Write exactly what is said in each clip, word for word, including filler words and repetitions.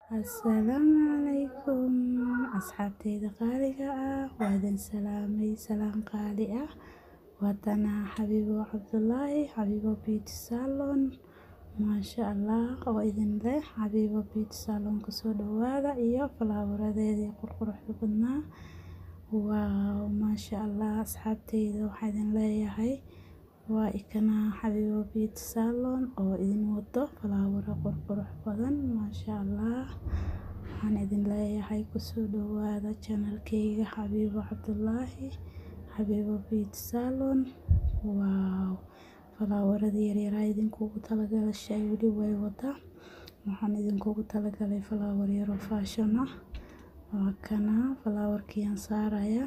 Assalaamu calaykum asxaabtayda qaaliga ah waa idin salaamay salaan qaali ah waatana xabiibo cabdullaahi xabiibo beauty salon maasha allah oo idin leh xabiibo beauty salon kusoo dhawaada iyo falaawaradeedii qurquruxda badnaa waaw maasha allah asxaabtayda waxaa idin leeyahay waa ikana xabiibo beauty salon oo idin wado falaawaro qurqurux badan maasha allah waxaan idin leeyahay kusoo dhawaada channelkayga xabiibo cabdullaahi xabiibo beauty salon waaw falaawaradii yaryar idinkugu talagalay shay wali way wada waxaan idinkugu talagalay falaawar yar oo fashion ah waa kana falaawarkii aan saaraya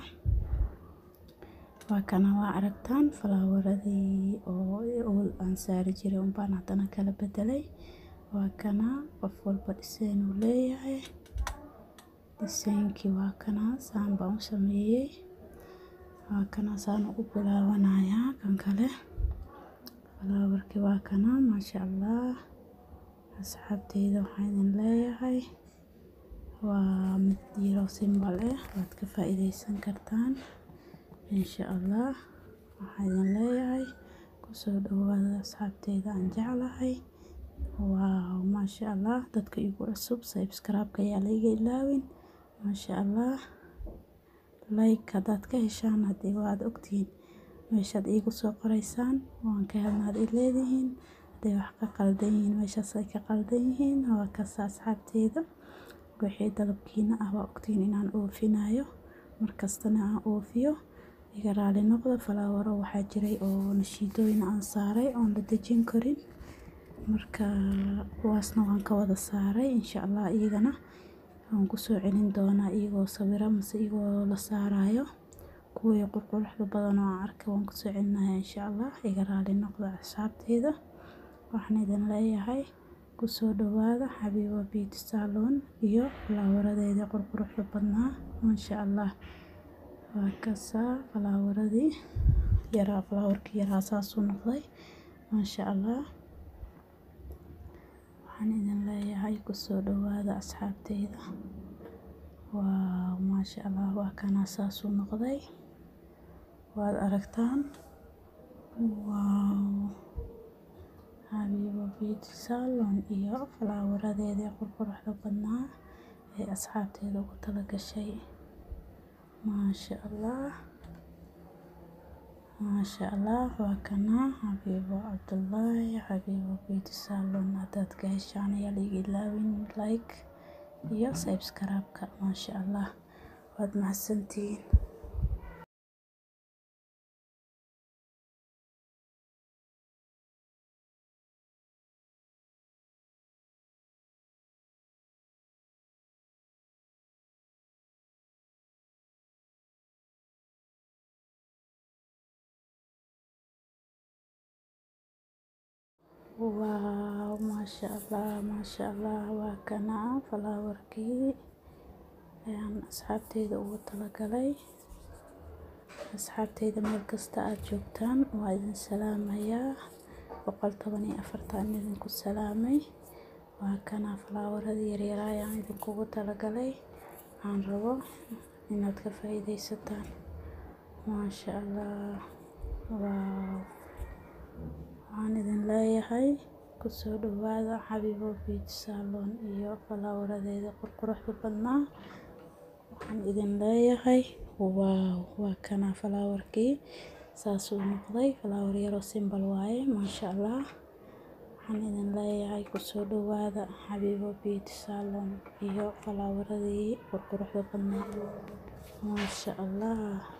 waa kana waa aragtaan falaawaradii oo aan saari jiray un baan hadana kala bedelay waa kana qof walba design uu leeyahay designkii waa kana saan baan u sameeyay waa kana saan ugu bilaabanayaa kan kale falaawarkii waa kana maasha allah asxaabtayda waxaan idin leeyahay waa mid yaro simbal ah waad ka faa'iideysan kartaan insha allah waxaan idin leeyahay kusoo dhawaada asxaabtayda aan jeclahay waaw maasha allah dadka igu cusub subscribe-ka ayaa la iga ilaawin maasha allah like hadaad ka heshaan hadii waad ogtihiin meeshaad iigu soo qoraysaan waan ka helnaad i leedihiin hadday wax ka qaldan yihiin meeshaas ay ka qaldan yihiin waa kasta asxaabtayda wixii dalabkiina ah waa ogtihiin inaan oofinayo markastana aan oofiyo iga raali noqda falaawaro waxaa jiray oo nashiidooyin aan saaray oon la dejin karin marka kuwaasna waan ka wada saaray insha allah iyagana waan kusoo celin doonaa iyagoo sawira mase iyagoo la saarayo kuwii qurquruxda badan oo aan arkay waan kusoo celinayaa insha allah iga raali noqda asxaabtayda waxaan idin leeyahay kusoo dhawaada xabiibo beauty salon iyo falaawaradeedii qurquruxda badnaa maasha allah waa kasa falaawaradii yaraa falaawarkii yaraa saasuu noqday maasha allah waxaan idin leeyahay kusoo dhawaada asxaabtayda waaw maasha allah waa kana saasuu noqday waad aragtaan waaw xabiibo beauty salon iyo falaawaradeedii qurquruxda badnaa ee asxaabtayda ugu talagashay maasha allah maasha allah waa kana xabiibo cabdullaahi xabiibo beauty salon hadaad ka heshaan ayaa la iga ilaawin like iyo subscribe-ka maasha allah waad mahadsantihiin waaw maasha allah maasha allah waa kana falaawarkii ayaan asxaabtayda ugu talagalay asxaabtayda meel kasta aad joogtaan waa idin salaamayaa boqol toban iyo afartan idinku salaamay waa kana falaawaradii yaryar ayaan idinkugu talagalay aan rabo inaad ka faa'iideysataan maasha allah waaw waxaan idin leeyahay kusoo dhawaada xabiibo beauty salon iyo falaawaradeedii qurquruxda badnaa waxaan idin leeyahay waaw waa kana falaawarkii saasuu noqday falaawar yaroo simbal waaye maasha allah waxaan idin leeyahay kusoo dhawaada xabiibo beauty salon iyo falaawaradii qurquruxda badnaa maasha allah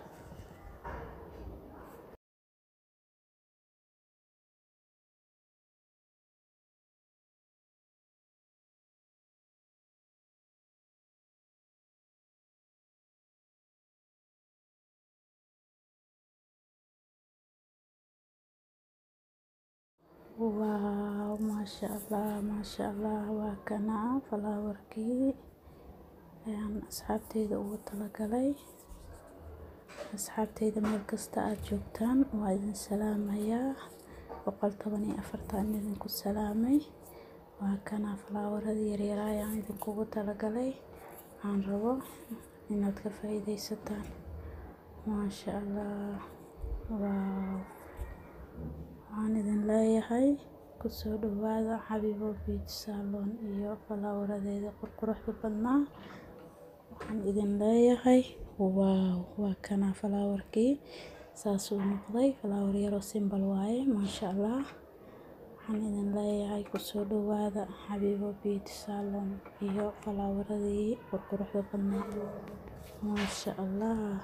waaw maasha allah maasha allah waa kana falaawarkii ayaan asxaabtayda ugu talagalay asxaabtayda meel kasta aad joogtaan waa idin salaamayaa boqol toban iyo afartan idinku salaamay waa kana falaawaradii yaryar ayaan idinkugu talagalay aan rabo inaad ka faa'iidaysataan. maasha Allah. waaw waxaan idin leeyahay kusoo dhawaada Xabiibo Beauty Salon iyo falaawaradeeda qurquruxda badnaa. waxaan idin leeyahay waaw waa kana falaawarkii saasuu noqday. falaawar yaroo simple waaye maasha Allah. waxaan idin leeyahay kusoo dhawaada Xabiibo Beauty Salon iyo falaawaradii qurquruxda badnaa. maasha Allah.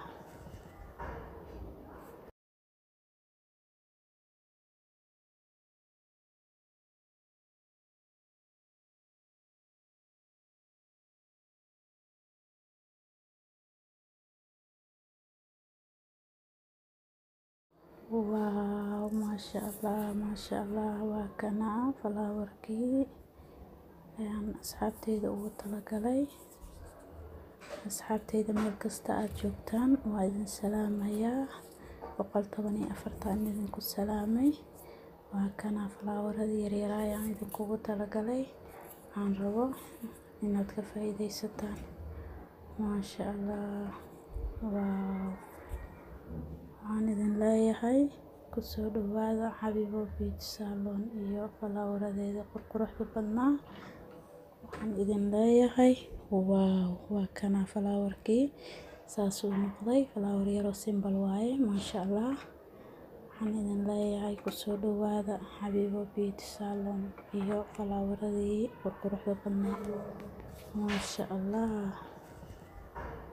waaw maasha Allah maasha Allah. waa kana falaawarkii ayaan asxaabteyda ugu talagalay. asxaabteyda meel kasta aad joogtaan waa idin salaamayaa. boqol toban iyo afartan idinku salaamay. waa kana falaawaradii yaryar ayaan idinkugu talagalay aan rabo inaad ka faa'iidaysataan. maasha Allah. waaw waxaan idin leeyahay kusoo dhawaada Xabiibo Beauty Salon iyo falaawaradeeda qurquruxda badnaa. waxaan idin leeyahay waaw waa kana falaawarkii saasuu noqday. falaawar yaroo simple waaye maasha Allah. waxaan idin leeyahay kusoo dhawaada Xabiibo Beauty Salon iyo falaawaradii qurquruxda badnaa. maasha Allah.